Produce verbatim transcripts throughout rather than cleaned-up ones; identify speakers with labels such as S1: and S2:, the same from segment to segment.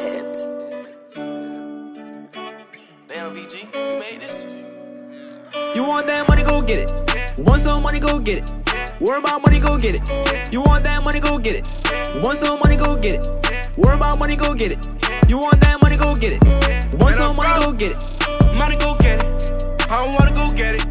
S1: Steps.
S2: Damn, V G, you made this?
S3: You want that money, go get it. Want some money, go get it. Worry about money, go get it. You want that money, go get it. Want some money, go get it. Worry about money, go get it. You want that money, go get it. Want some money, go get it.
S2: Money, go get it. I don't wanna go get it.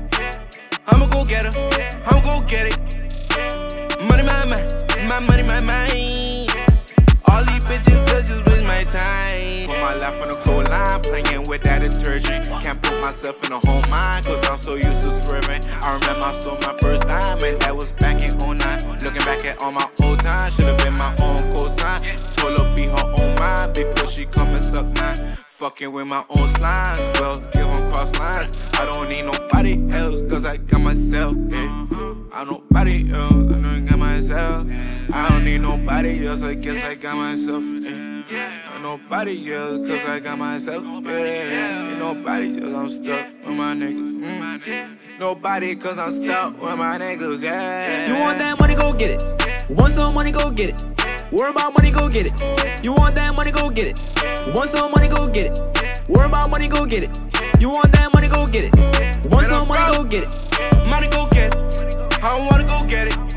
S2: I'ma go get her. I'ma go get it. Money, my mind. My money, my mind. All these bitches just waste my time. Put my life on the clothesline, playing with that detergent. Can't put myself in a home mind, cause I'm so used to swerving. I remember I sold my first time, and that was back in oh nine. Looking back at all my old times, should've been my own cosign. Told her be her own mind before she come and suck mine. Fucking with my own slimes, well, give them cross lines. I don't need nobody else, cause I got myself, yeah. I don't nobody else, I don't got myself. I don't need nobody else, I guess I got myself, yeah. Ain't nobody else, cause I got myself, yeah. Ain't nobody else, I'm stuck with my niggas, mm. Nobody, cause I'm stuck with my niggas, yeah.
S3: You want that money, go get it. Want some money, go get it. Worry about money, go get it. You want that money, go get it. Want some money, go get it. Worry about money, go get it. You want that money, go get it. Want some money, go get it.
S2: Money, go get it. I don't wanna go get it.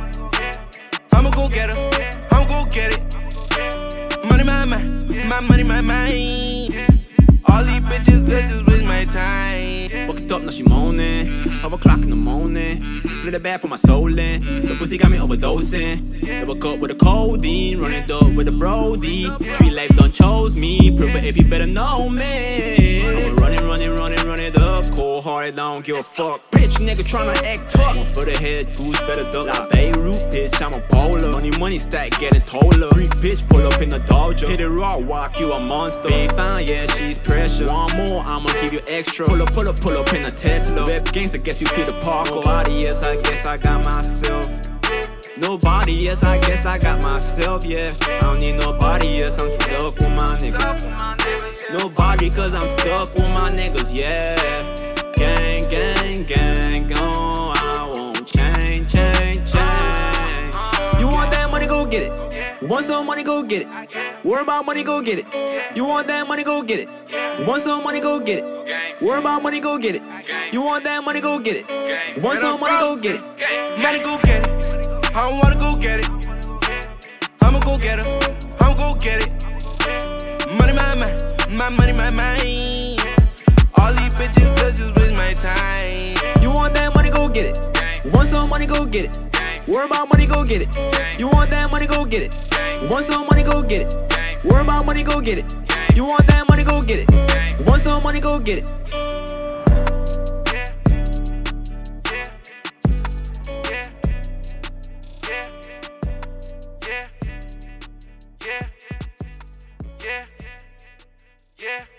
S2: I'ma go get her. I'ma go get it. Money, my mind. My money, my mind. All these bitches just waste my time.
S3: Fuck it up, now she moaning. Five o'clock in the morning. Play the bag, put my soul in. The pussy got me overdosing. Double cup with the codeine. Running up with the Brody. Tree life done chose me. Prove it if you better know me. I'm running, running, running, running up. Cold hearted, don't give a fuck. Bitch, nigga tryna act tough. One for the head, who's better duck? Like Beirut, bitch, I'm a bowler. Money, money stack, getting taller. Free bitch, pull up in the Dodger. Hit it raw, walk you a monster. Be fine, yeah, she's pressure. One more, I'ma give you extra. Pull up, pull up, pull up in a Tesla. Beth gangsta, guess you Peter Parker. Nobody, yes, I guess I got myself. Nobody, yes, I guess I got myself, yeah. I don't need nobody, yes, I'm stuck with my niggas. Nobody, cause I'm stuck with my niggas, yeah. Gang, gang, gang, on, I won't change, change, change. You want that money, go get it. Want some money, go get it. Worry about money, go get it. You want that money, go get it. Want some money, go get it. Worry about money, go get it. You want that money, go get it. Want some money, go get it.
S2: Money, go get it. I don't wanna go get it. I'ma go get her. I'ma go get it. Money, my mind. My money, my mind. All these bitches just waste my time.
S3: You want that money, go get it. Want some money, go get it. Worry about money, go get it. You want that money, go get it. Want some money, go get it. Worry about money, go get it. You want that money, go get it. Want some money, go get it.
S2: Yeah, yeah, yeah, yeah.